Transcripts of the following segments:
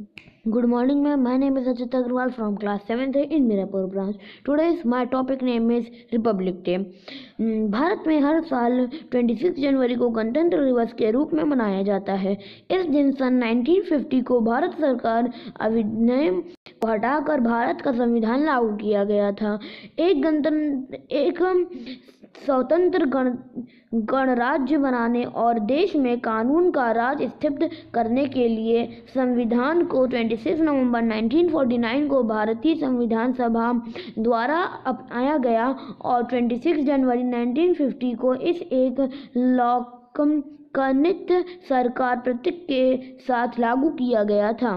Good morning, ma'am. My name is Ajit Agrawal from class 7th in Mirapur branch. Today's my topic name is Republic Day. Bharat में हर साल 26 जनवरी को गणतंत्र दिवस के रूप में मनाया जाता है। इस दिन सन 1950 को भारत सरकार अधिनियम को हटाकर भारत का संविधान लागू किया गया था। एक स्वतंत्र गणराज्य बनाने और देश में कानून का राज स्थापित करने के लिए संविधान को 26 नवंबर 1949 को भारतीय संविधान सभा द्वारा अपनाया गया और 26 जनवरी 1950 को इस एक लोकतांत्रिक सरकार प्रतीक के साथ लागू किया गया था।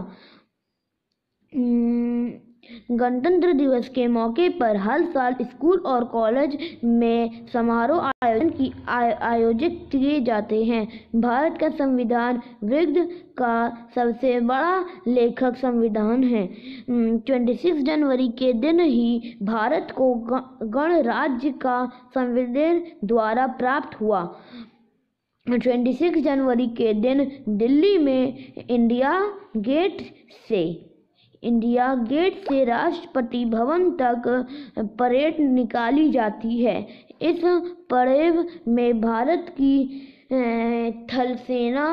गणतंत्र दिवस के मौके पर हर साल स्कूल और कॉलेज में समारोह आयोजित किए जाते हैं। भारत का संविधान विश्व का सबसे बड़ा लेखक संविधान है। 26 जनवरी के दिन ही भारत को गणराज्य का संविधान द्वारा प्राप्त हुआ। 26 जनवरी के दिन दिल्ली में इंडिया गेट से राष्ट्रपति भवन तक परेड निकाली जाती है। इस परेड में भारत की थल सेना,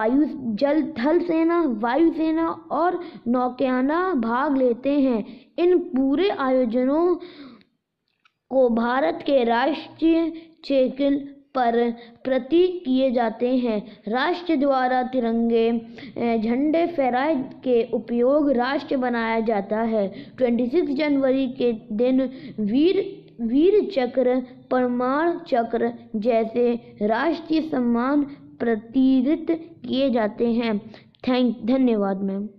वायुसेना और नौसेना भाग लेते हैं। इन पूरे आयोजनों को भारत के राष्ट्रीय चिह्न पर प्रतीक किए जाते हैं। राष्ट्र द्वारा तिरंगे झंडे फहराए के उपयोग राष्ट्र बनाया जाता है। 26 जनवरी के दिन वीर चक्र, प्रमाण चक्र जैसे राष्ट्रीय सम्मान प्रतीत किए जाते हैं। धन्यवाद मैम।